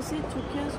proceed to kiosk.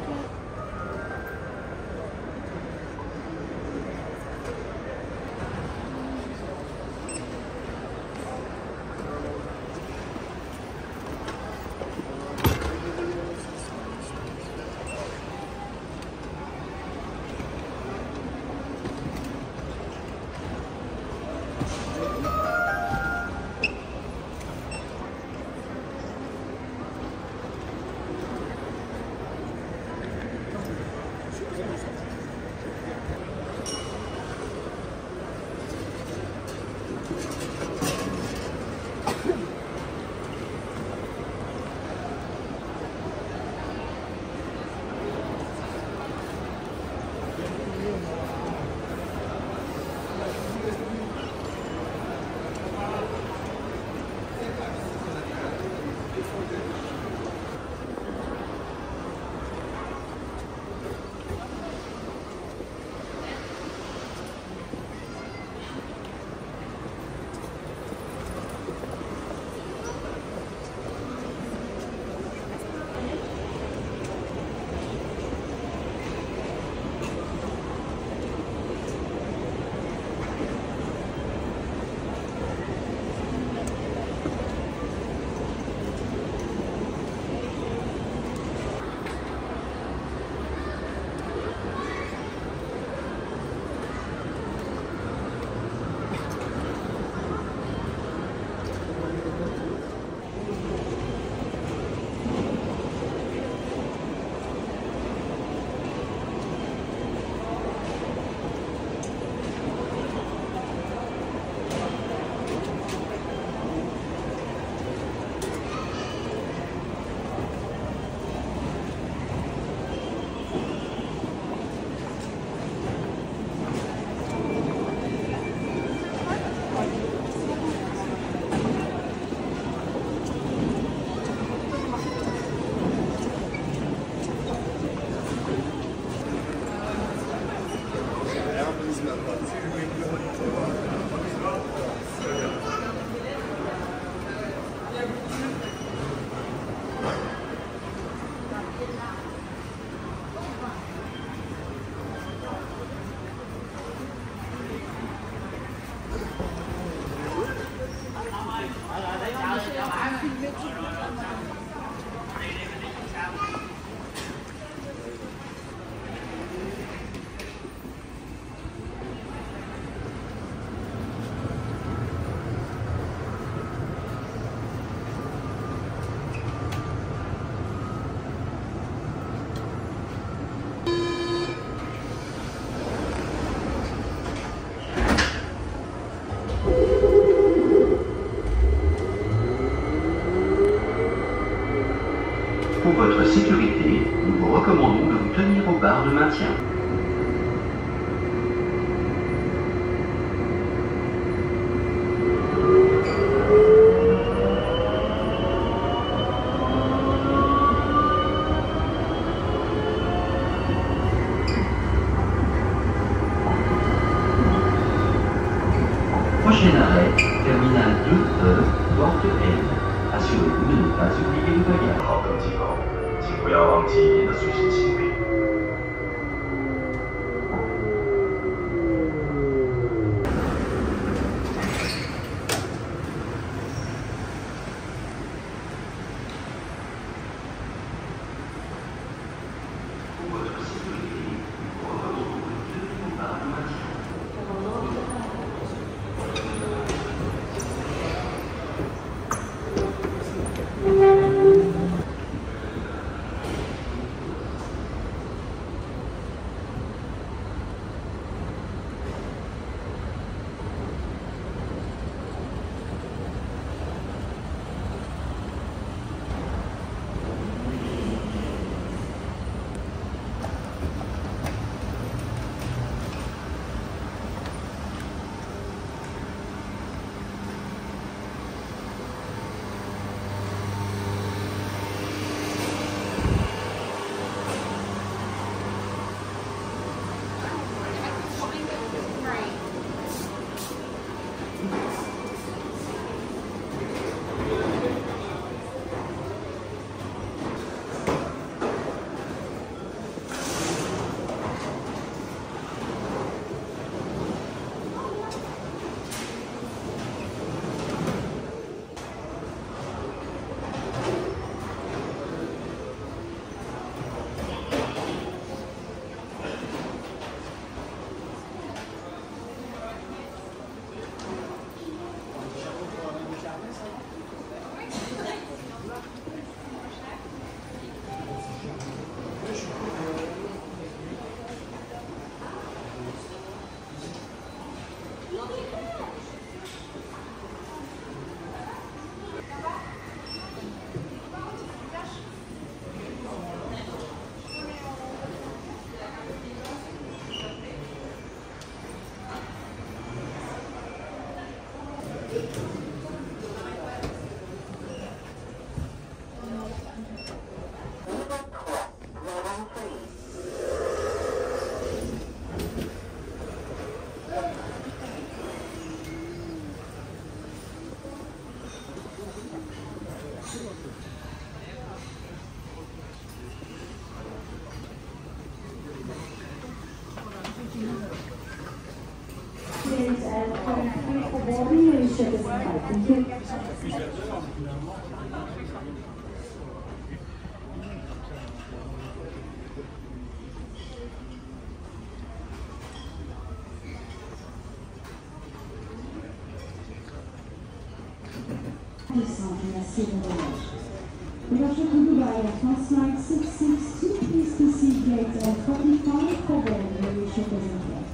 Pour votre sécurité, nous vous recommandons de vous tenir aux barres de maintien. Prochain arrêt, terminal 2E, porte N. Assurez-vous de ne pas oublier le bagage. 好登机后，请不要忘记您的随身行李。 Thank you. Production to Dubai at first flight 662, please proceed gate 45 for boarding, your ship is in here.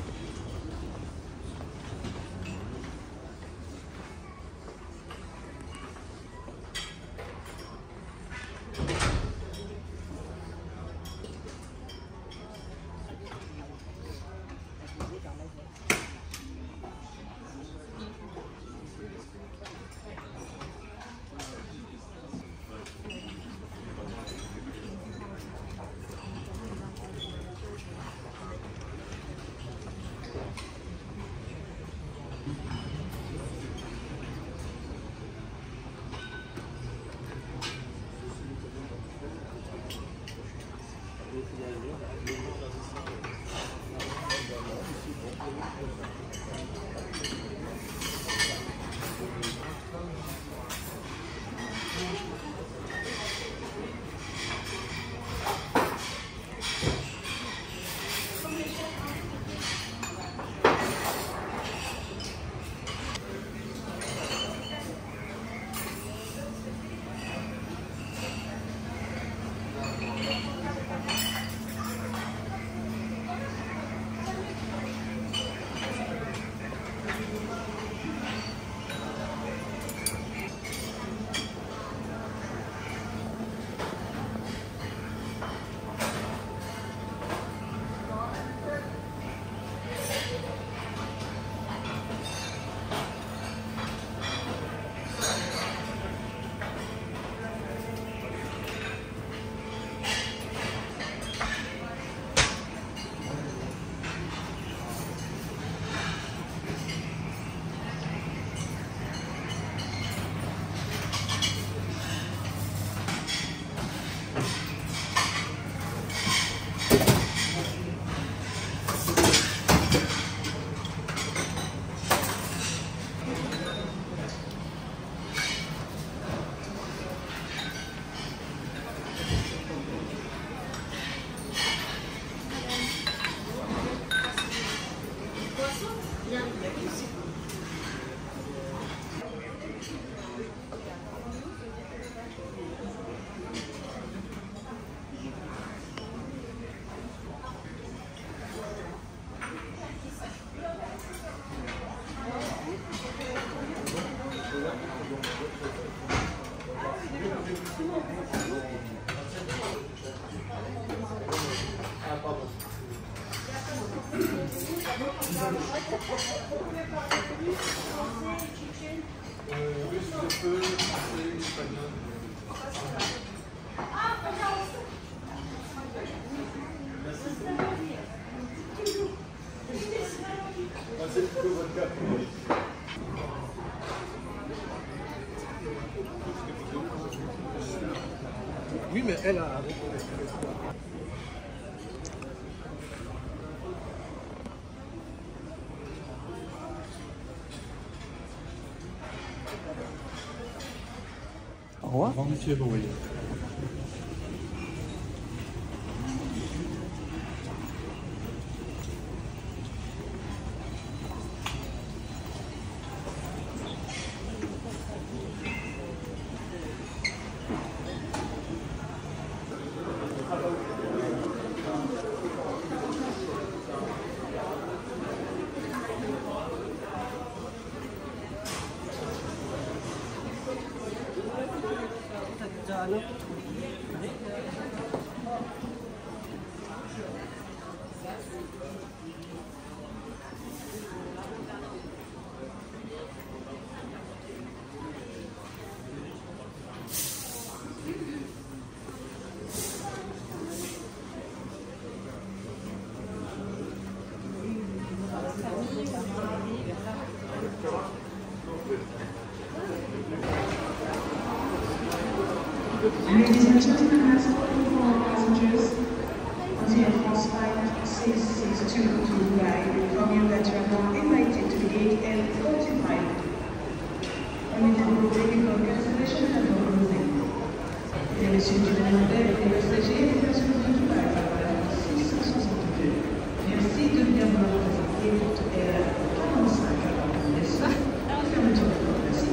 Oui, mais elle a... Au revoir. Au revoir, monsieur, bon voyage. Ladies and gentlemen, as for all passengers, on the Air France flight 662 to Dubai, we inform you that you are now invited to the gate L45 Merci de bien vouloir présenter votre R45 à la fermeture de la Merci.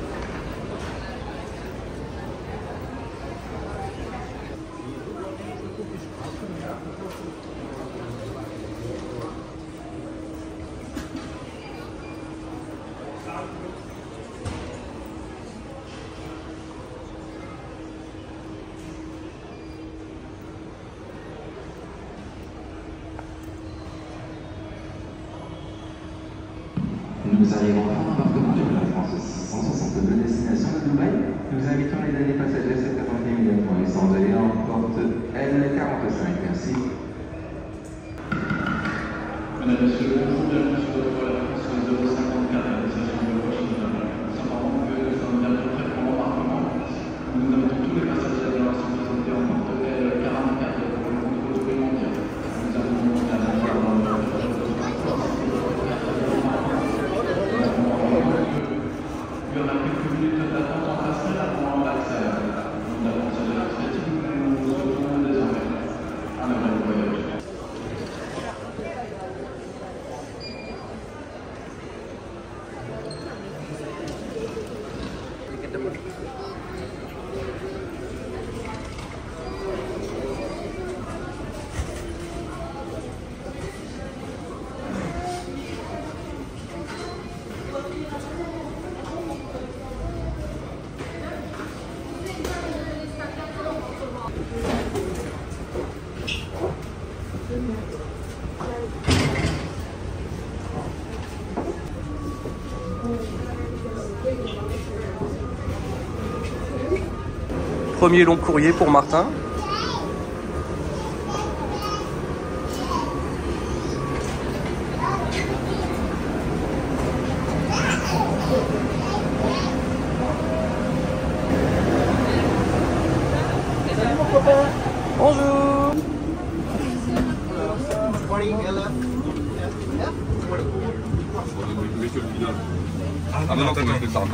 Nous arrivons à l'embarquement de la France 662 destination de Dubaï. Nous invitons les derniers passagers à se présenter immédiatement et s'envoler en porte L45. Merci. Mesdames, Messieurs, bonjour, bienvenue sur votre vol à France 054 à destination de Washington. Nous savons que nous sommes bientôt prêts pour l'embarquement. Nous invitons tous les passagers à se présenter en porte L44 pour le contrôle supplémentaire. Nous avons demandé à la gare dans le transport. Il y en a quelques minutes d'attente en passerelle avant l'accès. Nous avons salué la critique, nous nous retrouvons désormais. Un heureux voyage. Premier long courrier pour Martin. Bonjour. Ah non, t'as fait ça.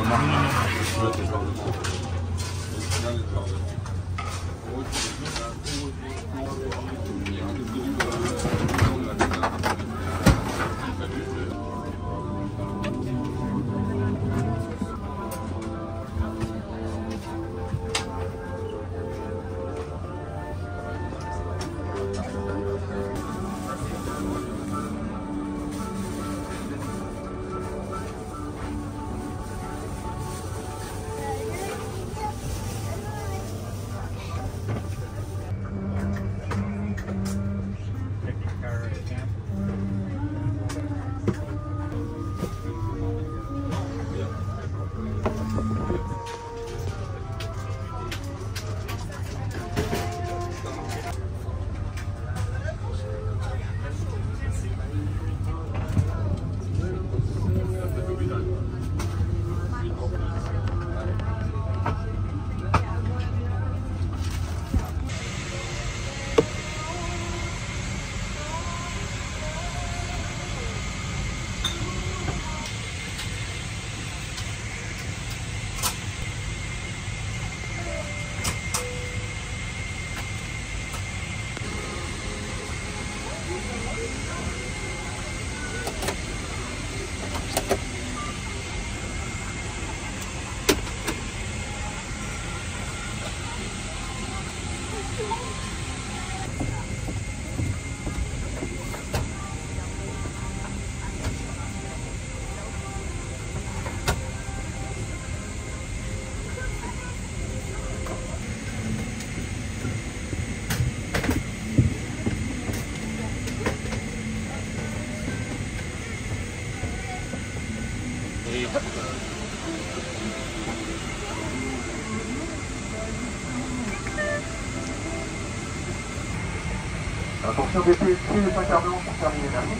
Attention des pieds, les 5 quarts blancs pour terminer, merci.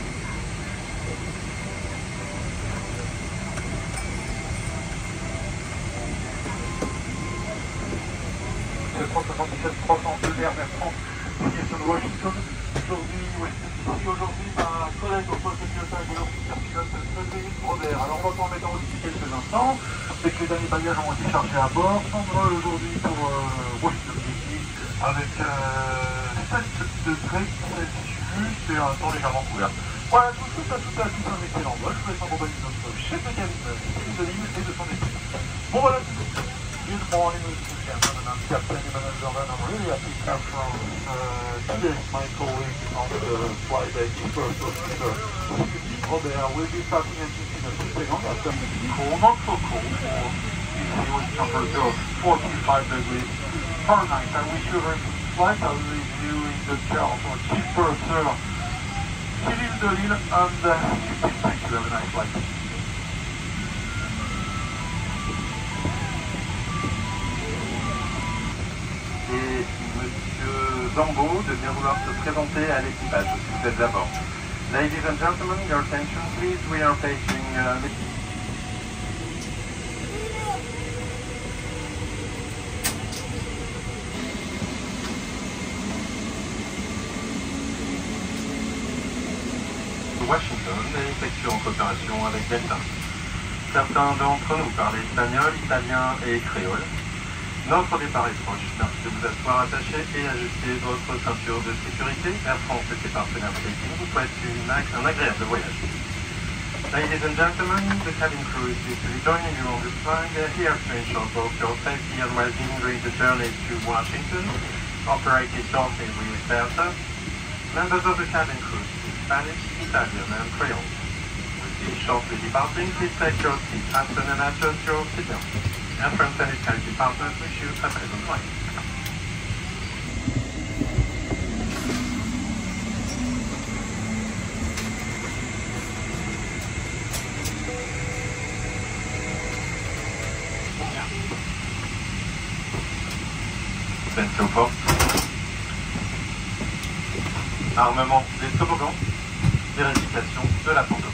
Le 377 302 vers 30, position de Washington. Aujourd'hui, ma collègue au poste de pilotage et l'officier pilote Frédéric Robert. Alors on va s'en mettre en route d'ici quelques instants. Dès que les derniers bagages ont été chargés à bord, on va aujourd'hui pour Washington DC avec 7 degrés Celsius et un temps légèrement couvert. Voilà, tout ça, un excellent vol. Je vous laisse en compagnie de notre chef de cabine, Céline Delisle, et de son équipe. Bon voilà, good morning, ladies and gentlemen. I'm Captain Emmanuel Jordan. I'm really happy to from today my colleague on the flight deck, first officer, Robert, will be starting engine in a few seconds after cool, not so cool, for DC with temperature of 45 degrees Fahrenheit. I wish you a very good flight. I'll leave you in the care of our chief purser, Céline Delisle, and thank you. Have a nice flight. Et Monsieur Zambo de bien vouloir se présenter à l'équipage si vous êtes à bord. Ladies and gentlemen, your attention please, we are taking Washington et effectue en coopération avec Delta. Certains d'entre nous parlent espagnol, italien et créole. Notre départ est proche. Merci de vous asseoir attaché et ajuster votre ceinture de sécurité. Air France et ses partenaires Taking vous souhaitent un agréable voyage. Ladies and gentlemen, the cabin crew is due to be joining you on this flight. They are here to ensure both your safety and well-being during the journey to Washington, operated jointly with Delta. Members of the cabin crew speak Spanish, Italian and Creole. We'll be shortly departing. Please take your seat, fasten and adjust your seatbelt. Air France and its safety partners wish you a pleasant flight. Attention forte. Armement des toboggans. Vérification de la pantoufle.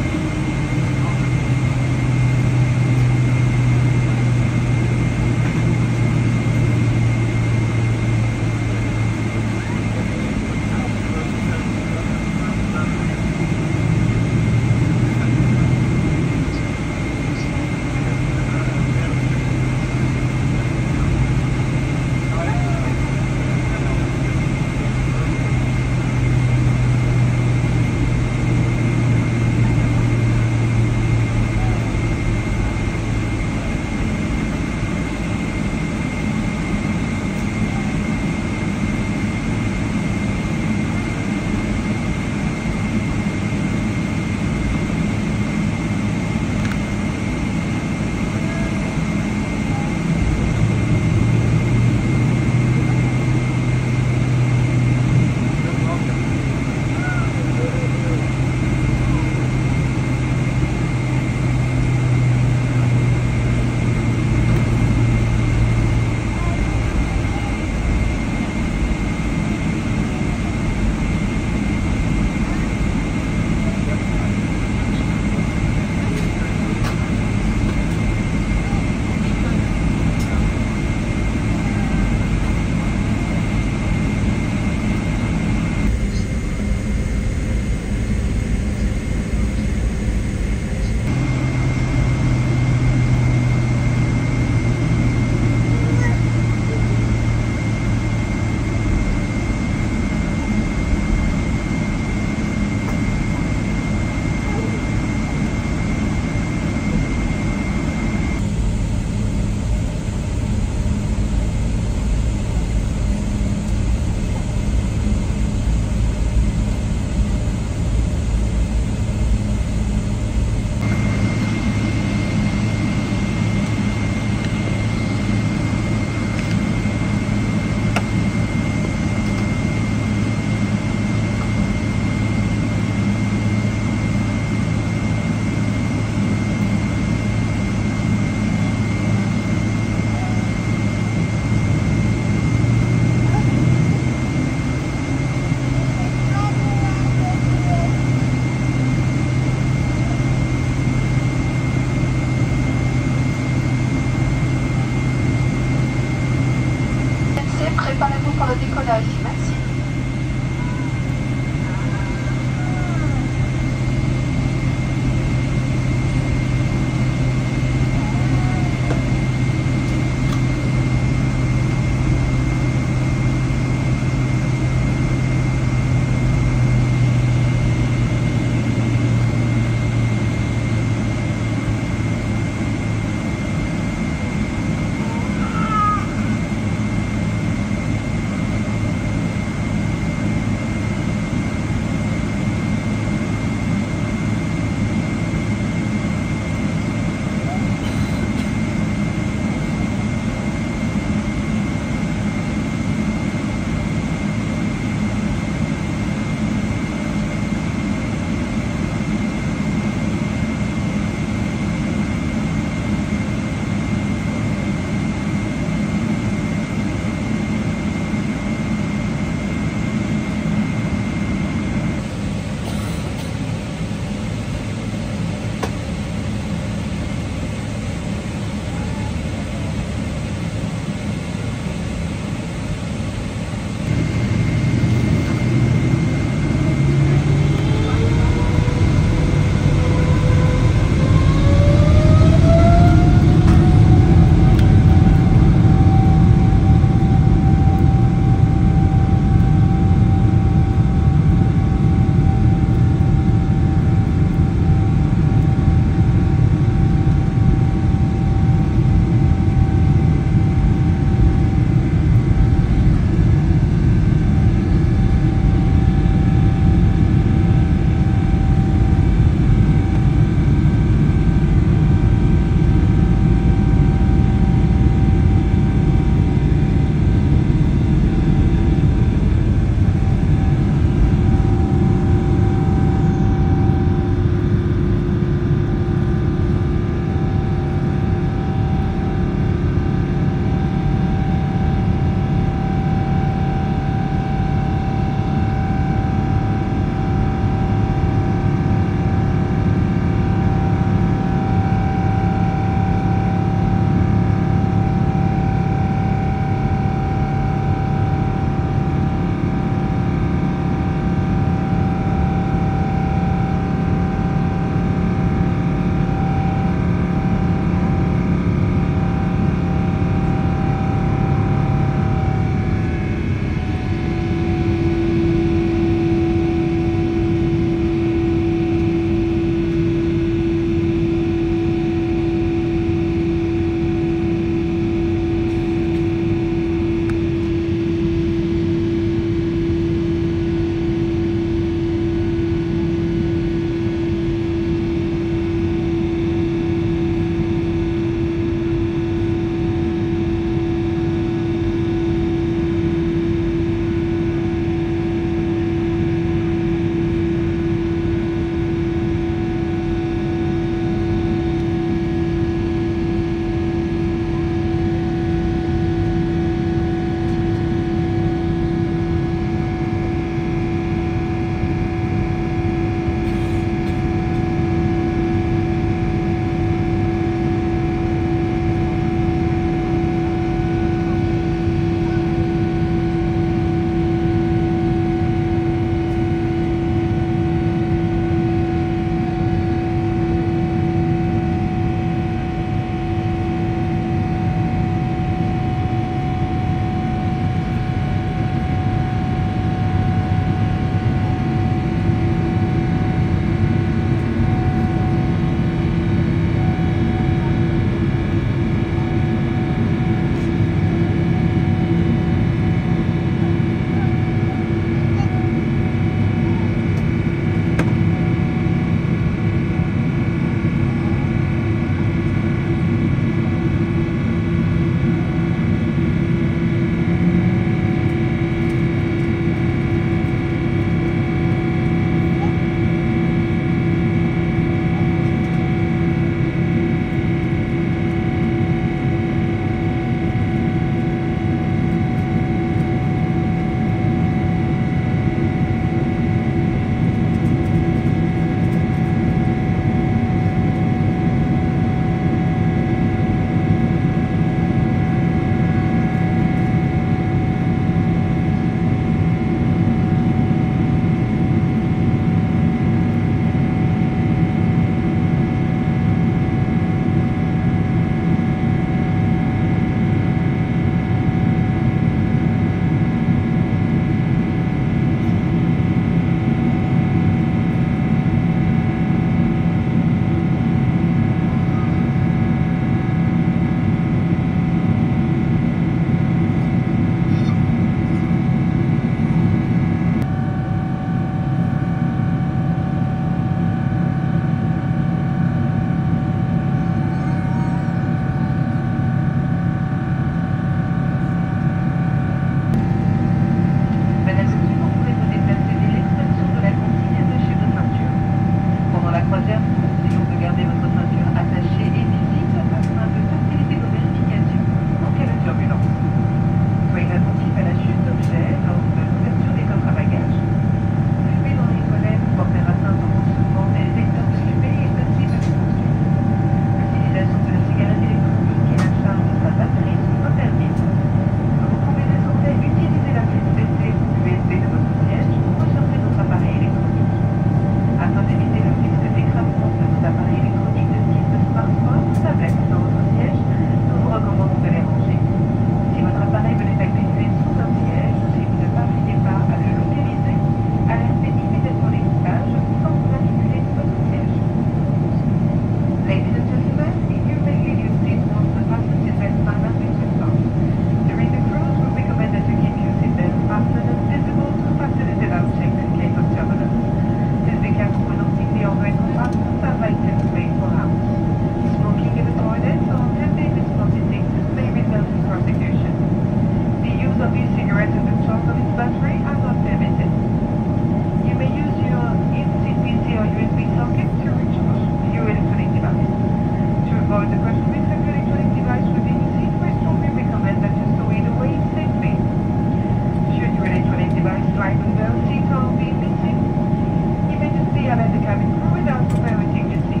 avoid the crash risk of your electronic device within your seat, we strongly recommend that you stow it away safely. Should your electronic device slide on the seat or be missing, immediately alert the cabin crew without operating the seat.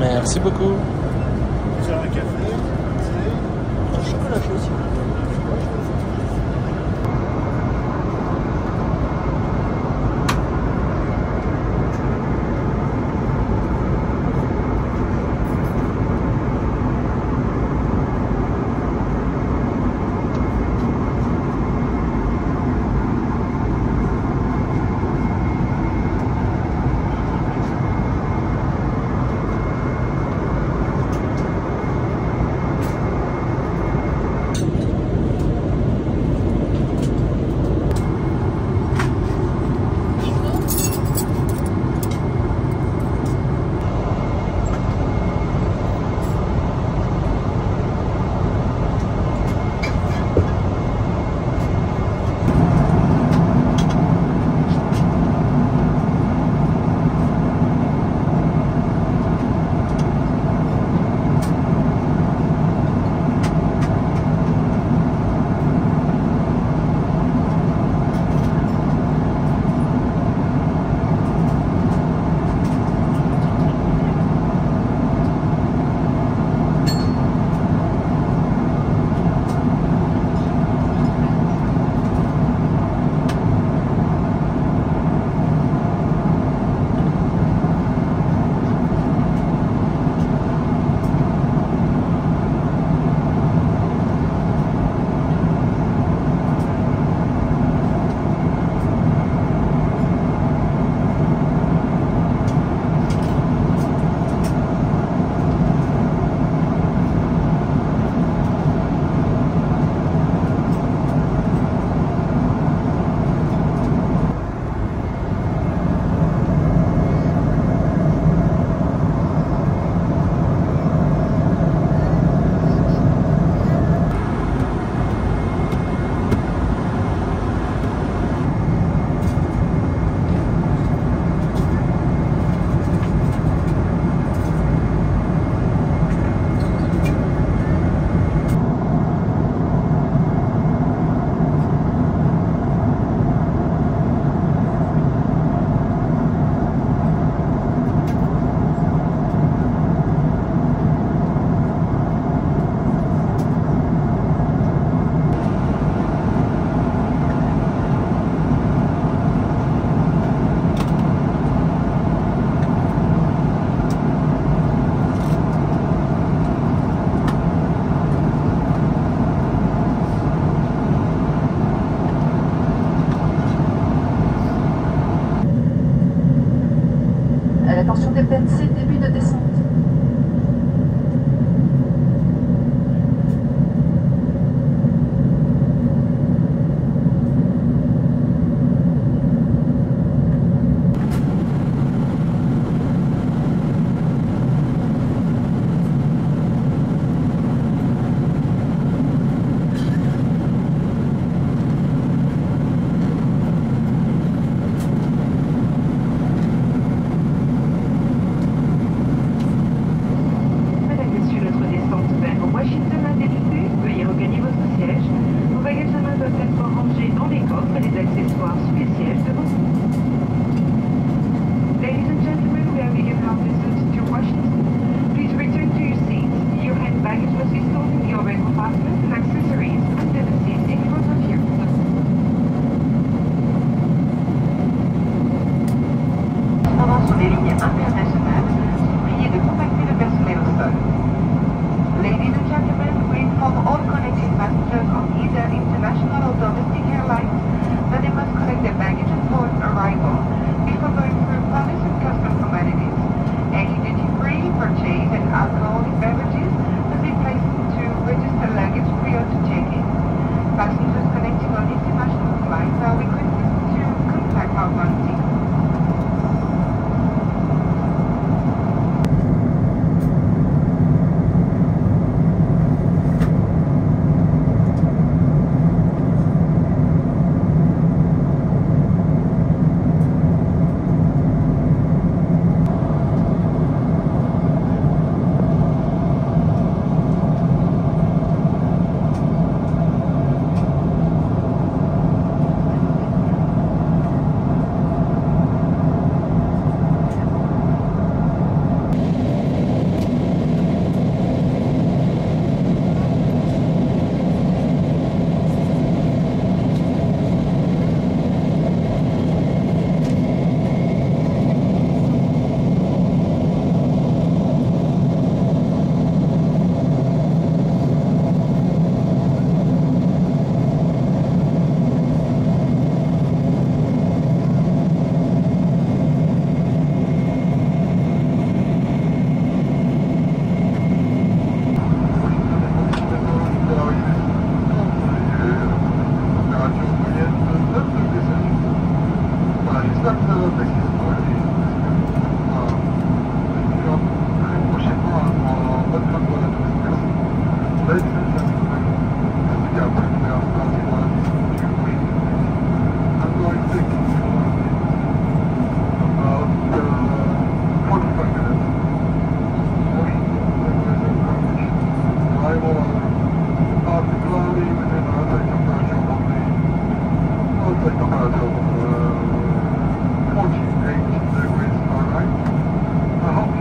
Merci beaucoup. Tu as un café, Un chocolat chaud aussi. Attention des PNC, début de descente.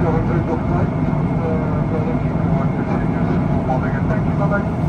have a very good flight. We're looking forward to seeing you soon. Morning and thank you. Bye-bye.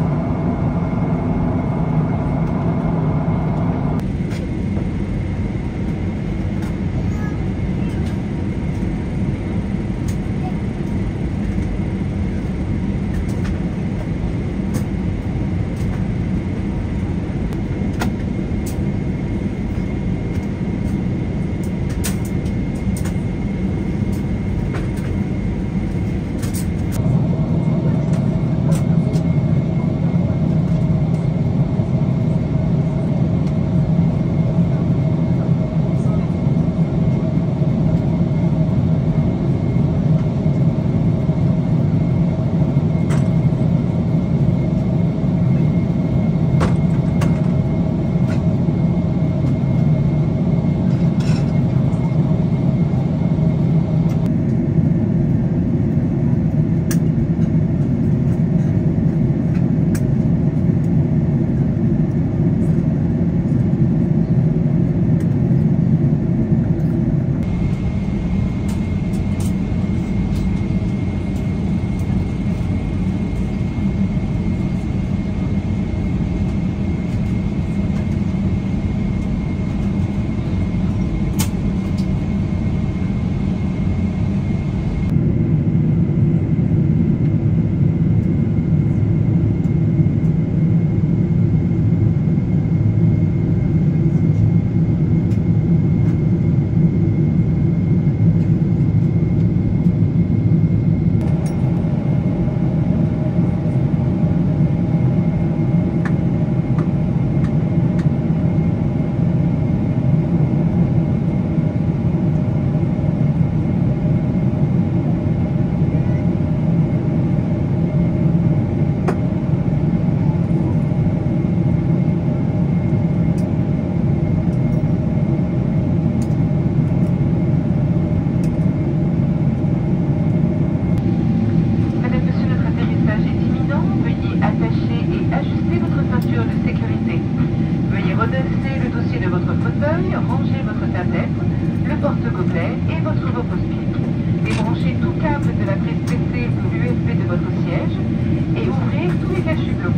Rangez votre tablette, le porte-gobelet et votre repose-pied. Débranchez tout câble de la prise PC ou USB de votre siège et ouvrez tous les caches-hublot.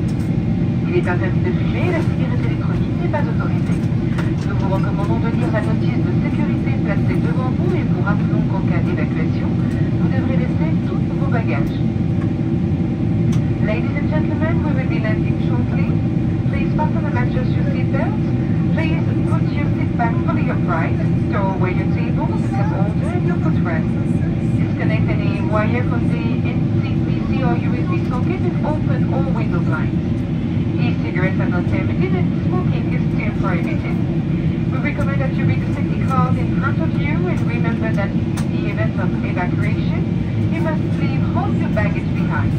Il est interdit de fumer et la cigarette électronique n'est pas autorisée. Nous vous recommandons de lire la notice de sécurité placée devant vous et vous rappelons qu'en cas d'évacuation, vous devrez laisser tous vos bagages. Ladies and gentlemen, we will be landing shortly. Please fasten and adjust your seatbelts. Please put your seat back fully upright. Stow away your tables, cup holder, and your footrest. Disconnect any wire from the in-seat PC or USB socket and open all window blinds. E-cigarettes are not permitted and smoking is still prohibited. We recommend that you read the safety cards in front of you and remember that in the event of evacuation, you must leave all your baggage behind.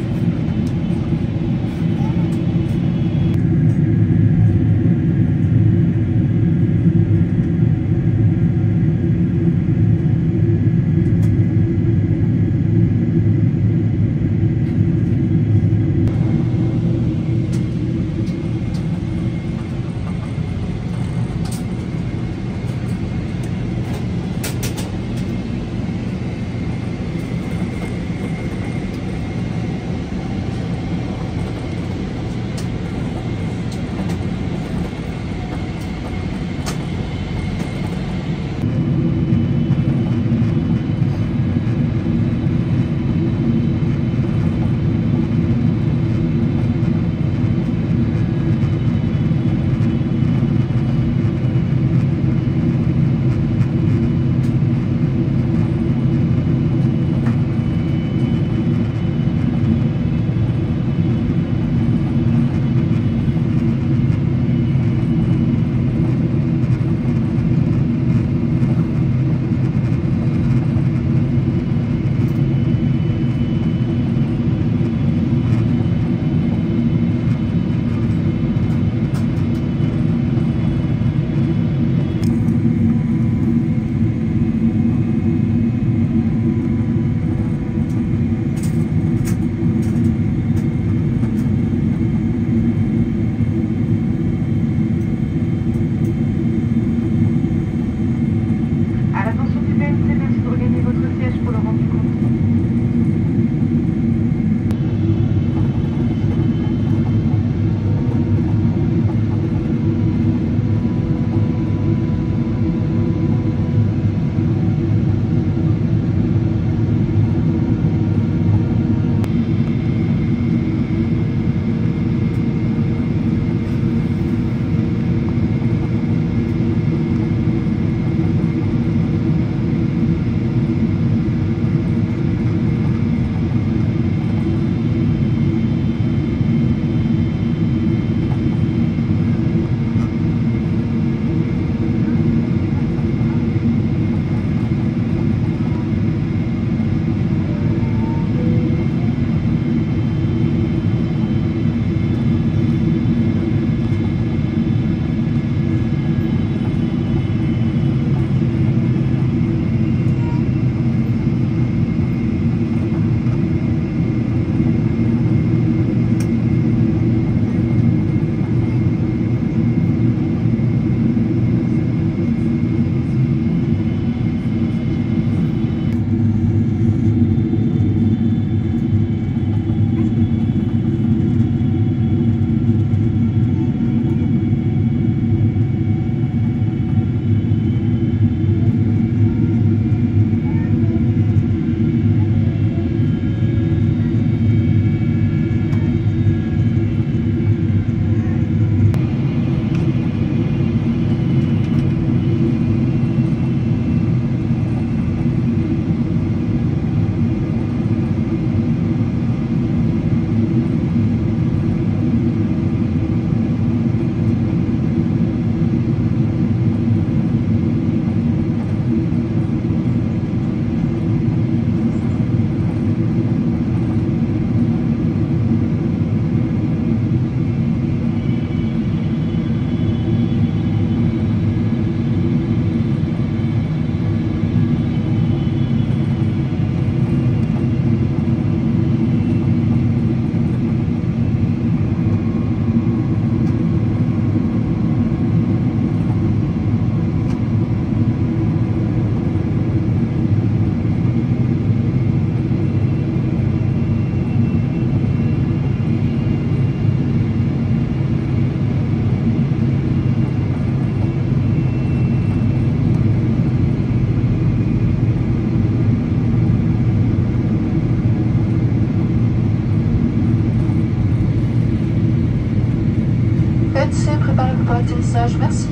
atterrissage. Merci.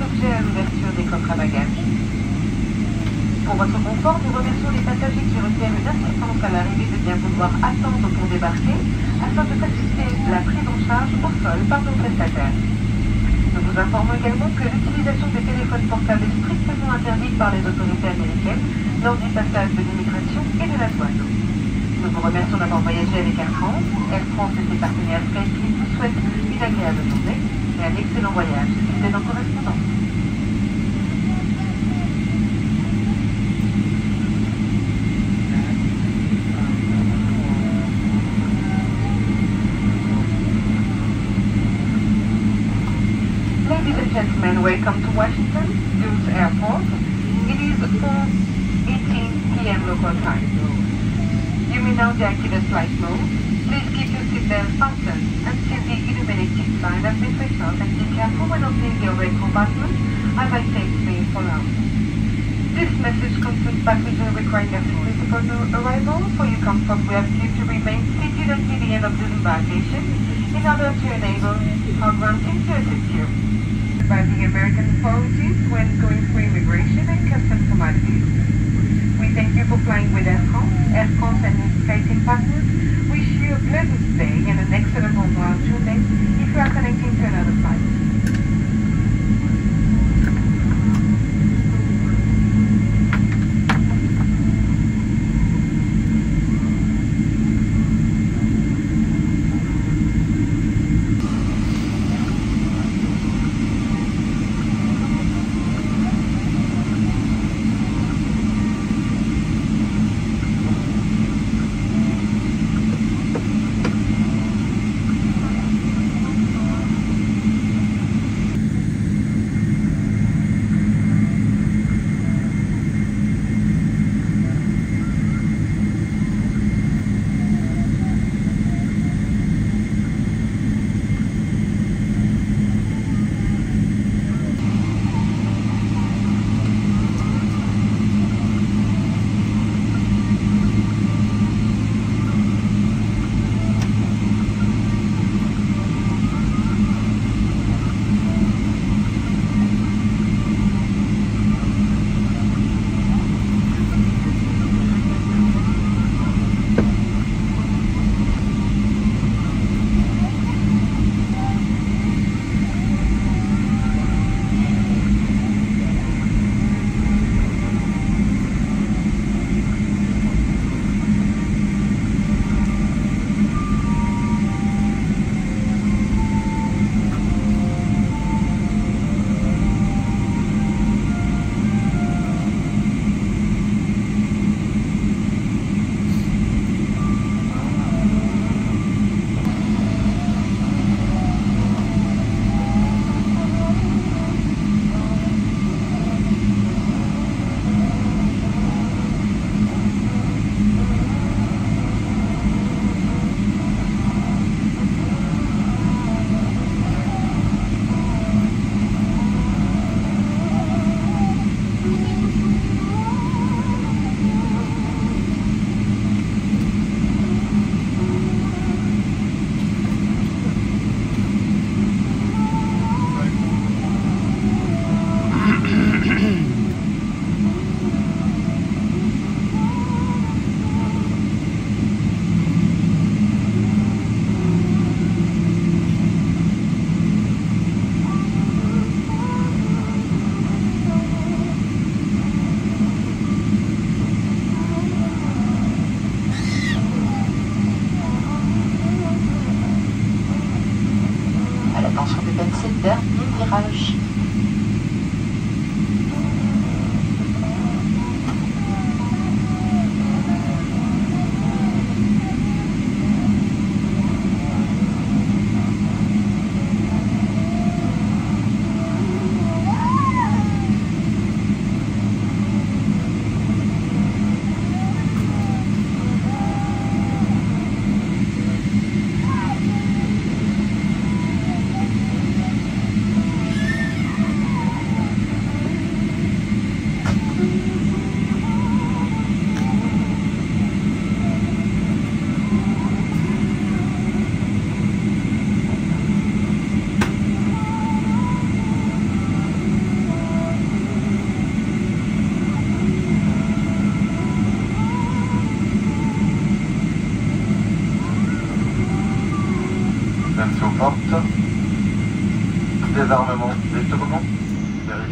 objets à l'ouverture des coffres à bagages. Pour votre confort, nous remercions les passagers qui requièrent une assistance à l'arrivée de bien vouloir attendre pour débarquer afin de faciliter la prise en charge au sol par nos prestataires. Nous vous informons également que l'utilisation des téléphones portables est strictement interdite par les autorités américaines lors du passage de l'immigration et de la douane. Nous vous remercions d'avoir voyagé avec Air France. Air France et ses partenaires SkyTeam vous souhaitent une agréable journée et un excellent voyage. C'est nos correspondants. Ladies and gentlemen, welcome to Washington, Dulles Airport. It is 4:18 p.m. local time. You may now deactivate flight mode. Please keep your seatbelt fastened until the illuminated sign has been switched off and be careful when opening the overhead compartment as I take space for now. This message concerns passengers requiring assistance upon arrival. For your comfort, we ask you to remain seated until the end of the embarkation in order to enable our ground team to assist you. By the American authorities when going through immigration and customs formalities. We thank you for flying with Air France. Air France and its SkyTeam partners wish you a pleasant stay and an excellent on-board journey if you are connecting to another flight.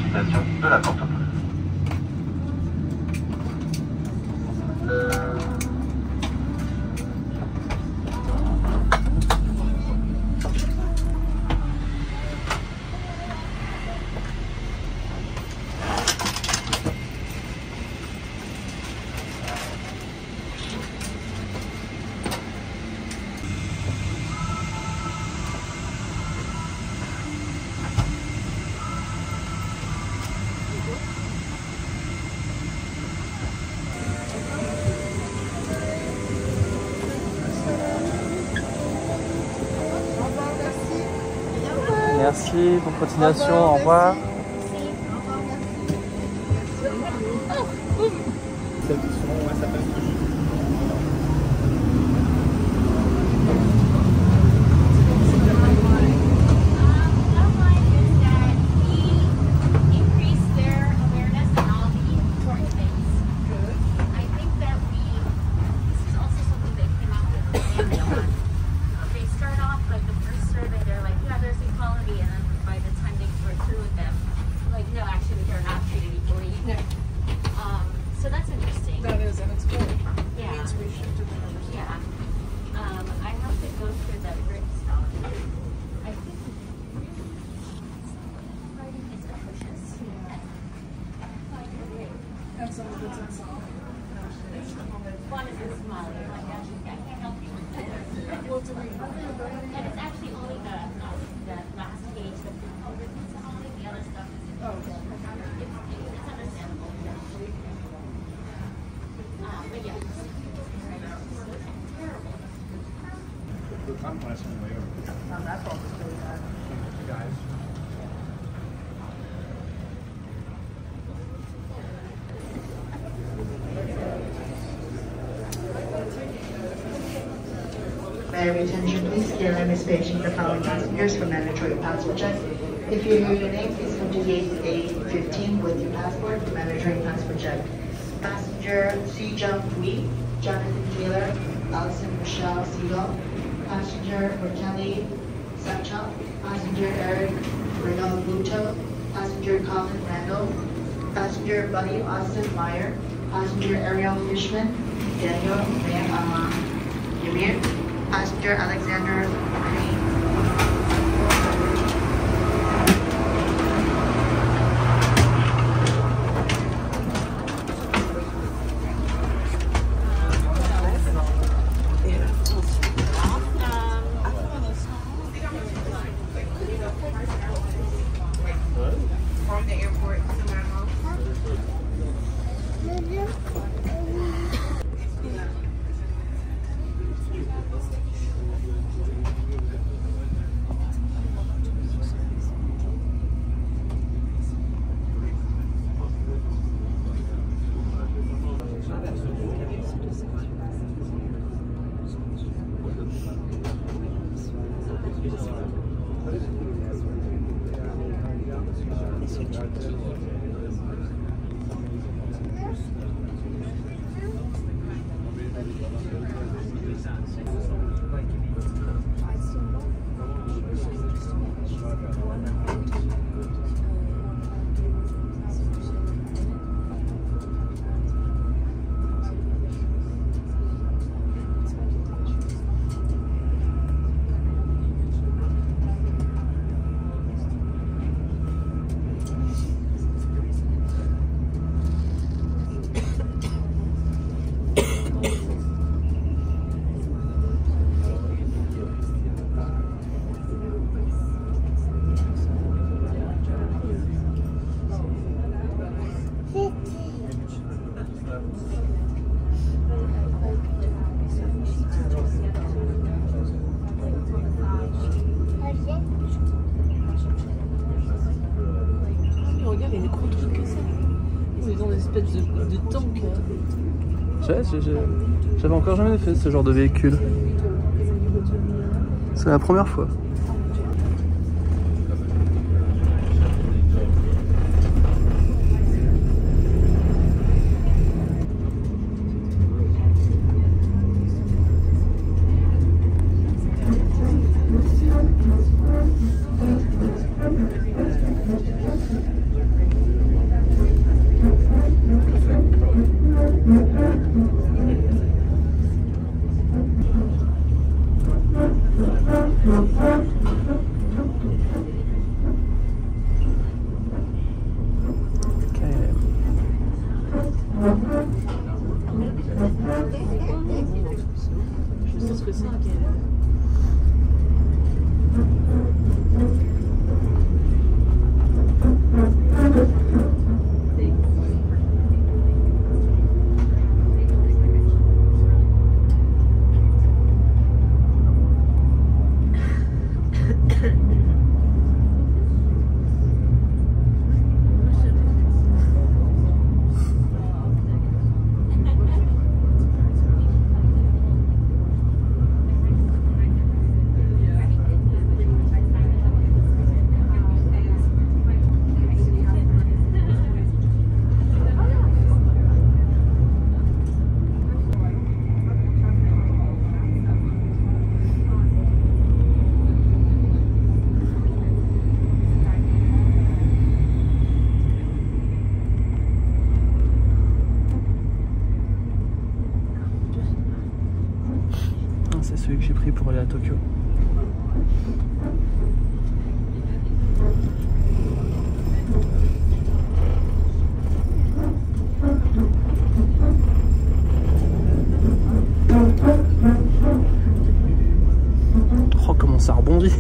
d'utilisation de la porte bleue. Merci, bonne continuation, au revoir. So that's interesting. That is, and it's good. Yeah. It means we should do the numbers. Yeah. I have to go through the grid stuff. I think writing is atrocious. And some of it's in song. One is in Somali. I'm like, actually, I can't help you with that. Well, do we? And it's actually only the last page that's in Somali. The other stuff is in it's understandable. But yeah. Terrible. I'm passing later. That's all really bad. Guys. May I retention, please? KLM is paging the following passengers for mandatory passport check. If you hear your name, please come to gate A15 with your passport for mandatory passport check. Passenger C. Jump Wee, Jonathan Taylor, Alison Michelle Seagull. Passenger Kelly Sanchop. Passenger Eric Renault Bluto. Passenger Colin Randall. Passenger Buddy Austin Meyer. Passenger Ariel Fishman. Daniel Ymir. Passenger Alexander Green. From the airport to my house. Regarde, il y a des gros trucs que ça. Ils ont des espèces de tanks. J'avais encore jamais fait ce genre de véhicule. C'est la première fois. pris pour aller à Tokyo. Oh, comment ça rebondit!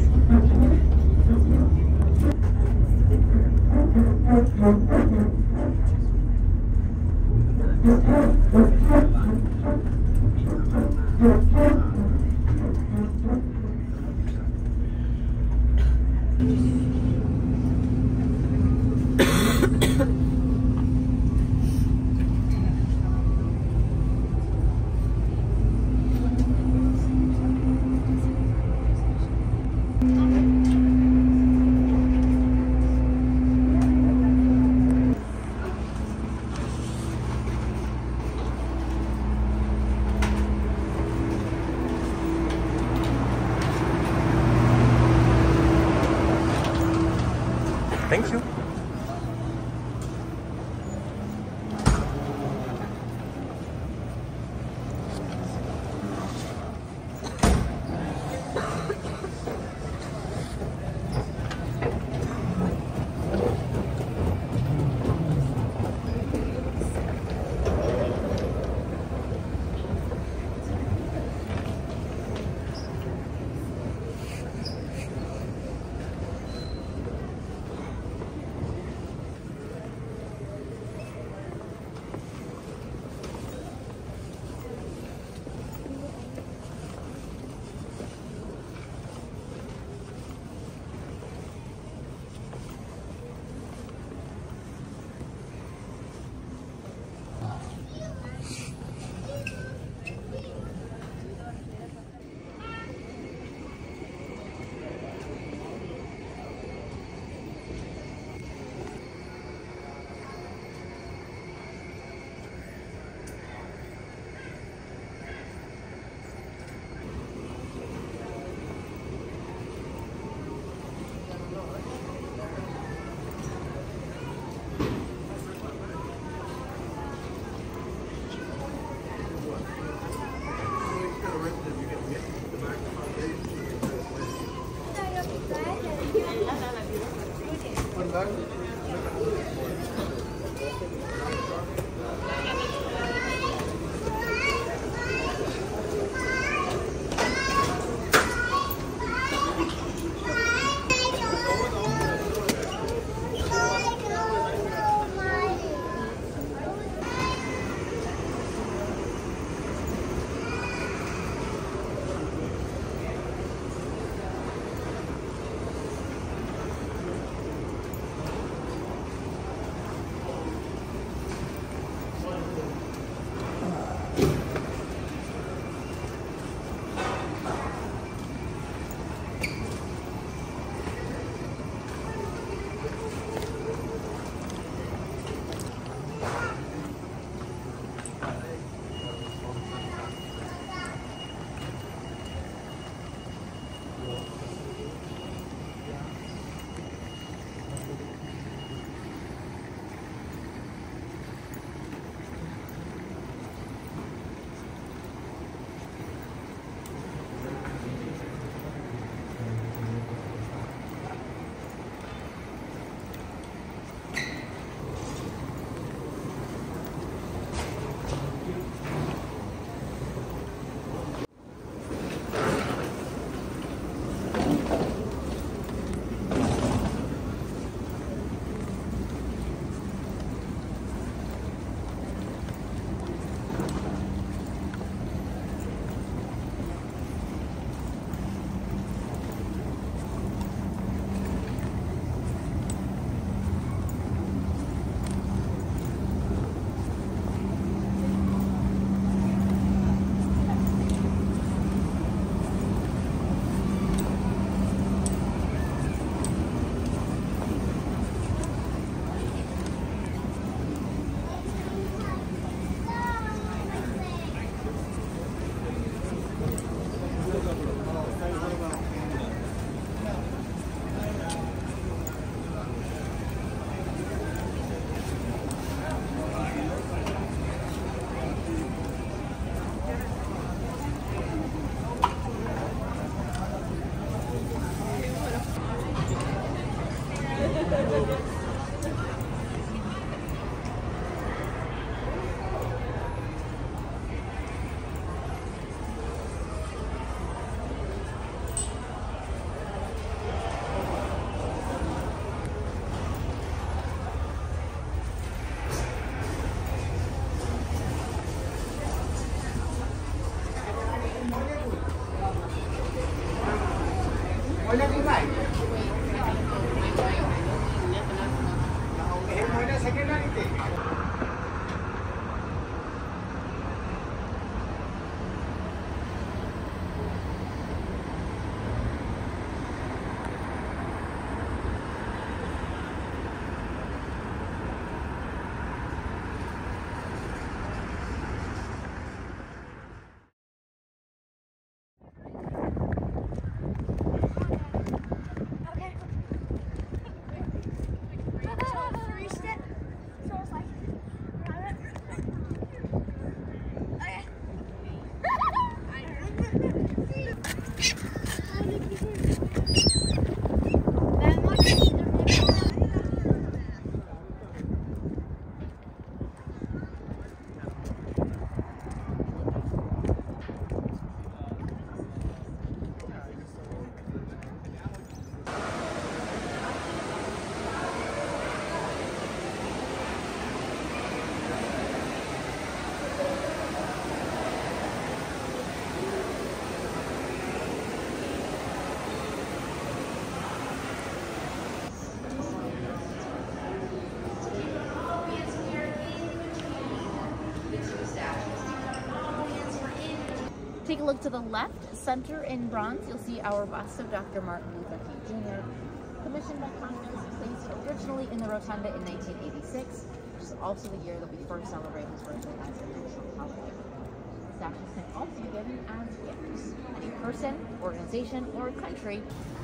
Take a look to the left, center in bronze, you'll see our bust of Dr. Martin Luther King Jr., commissioned by Congress, placed originally in the Rotunda in 1986, which is also the year that we first celebrate his birthday as a national holiday. Statues can also be given as gifts. Any person, organization, or country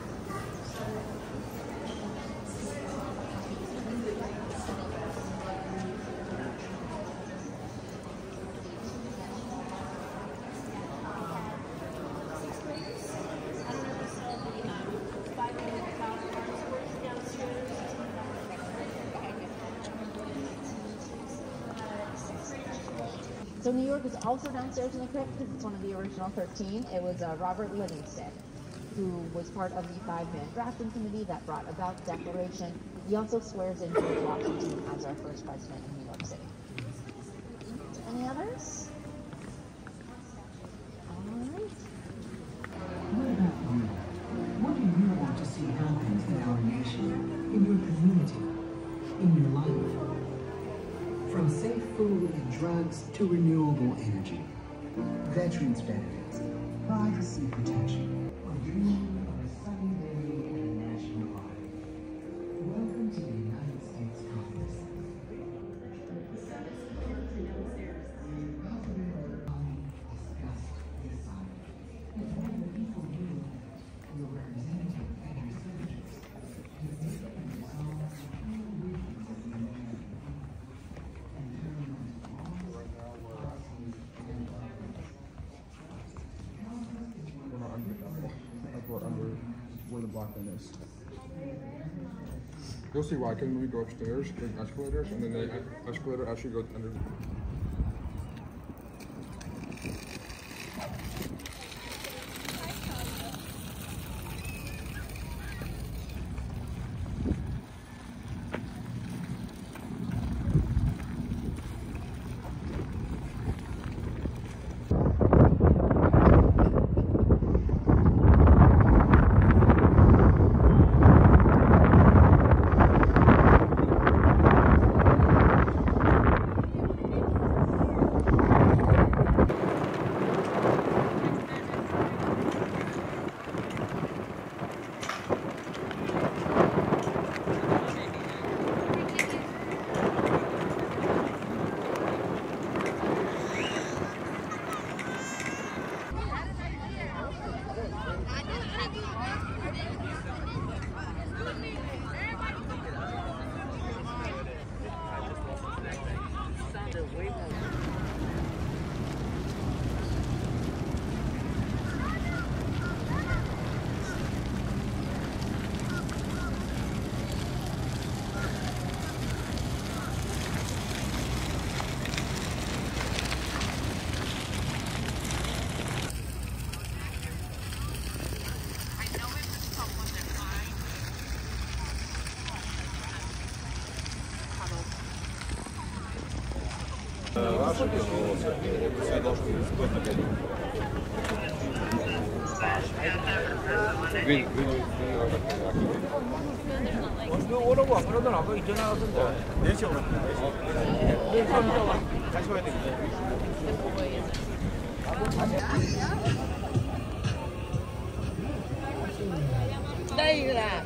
So New York is also downstairs in the crypt because it's one of the original 13. It was Robert Livingston, who was part of the 5-man drafting committee that brought about the Declaration. He also swears in George Washington as our first president in New York City. Any others? All right. What about you? What do you want to see happen in our nation, in your community, in your life? From safe food and drugs to renewable energy, veterans benefits, privacy protection, or dreaming of a sunny day and a national park. Welcome to the United States Congress. Discuss, decide. If all the people knew your representative and your senators, you make them resolve who wishes of the American people. Under where the block bin is. You'll see why, because when we go upstairs, there's escalators, and then the escalator actually goes under. 오라고 안 그러더니 아까 전화 왔던데. 4시에 오라고. 다시 와야 되겠네. Đây là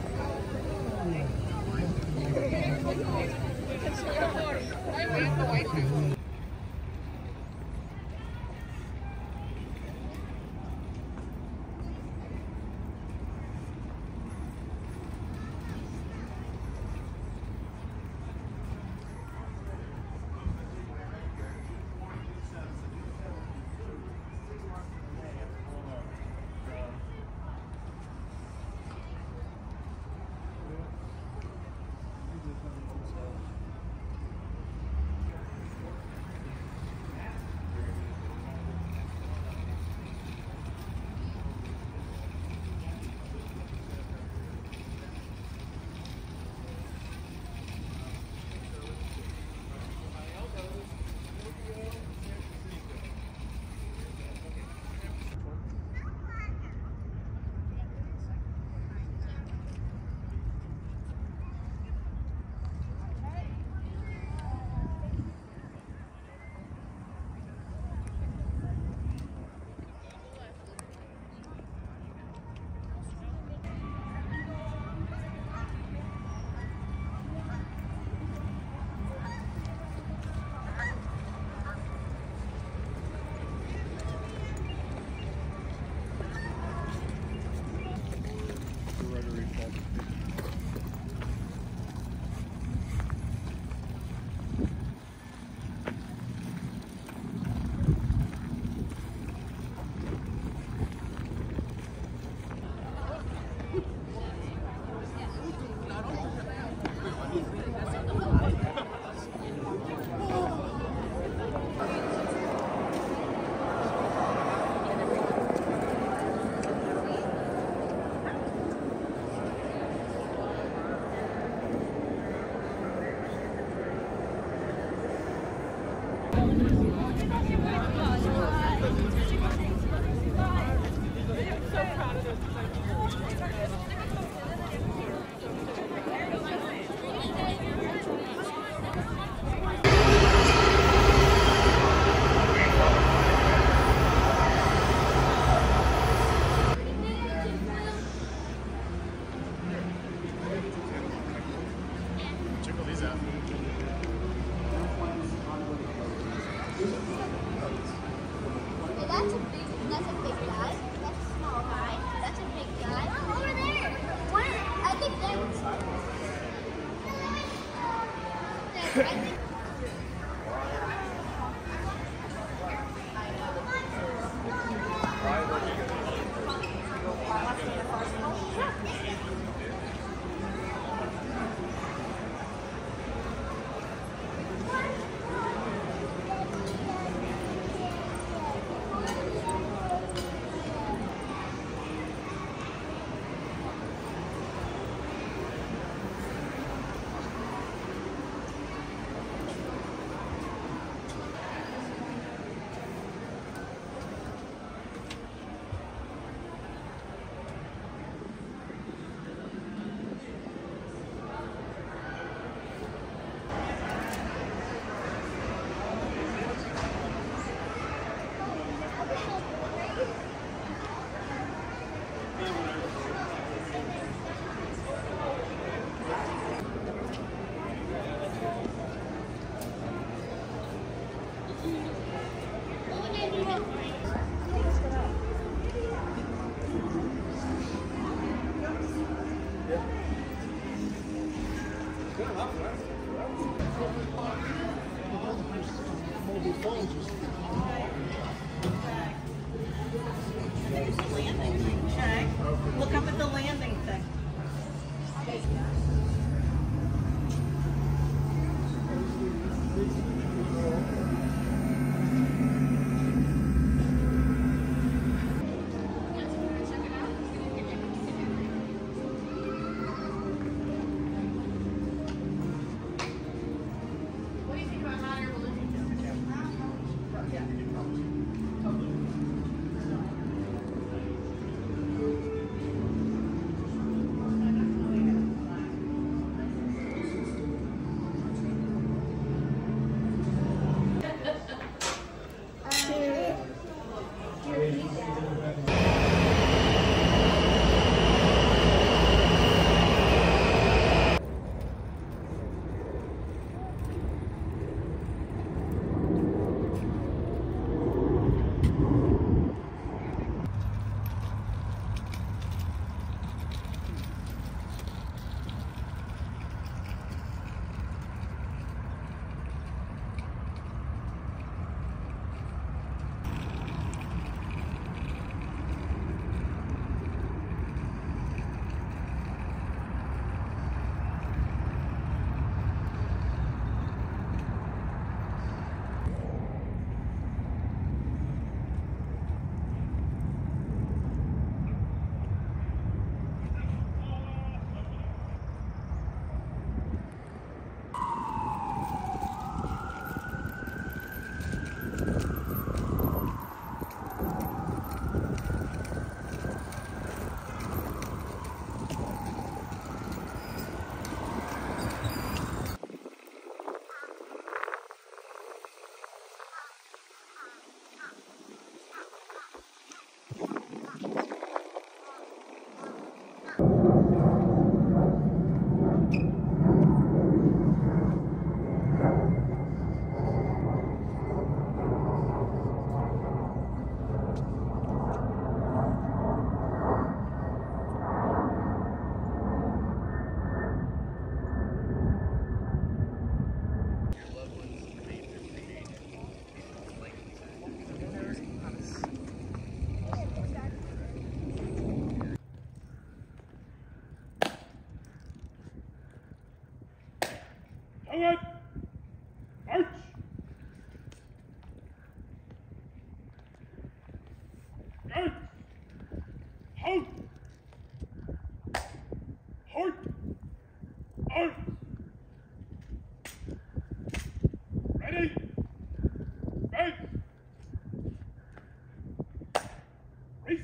Look up at the landing thing.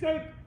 safe.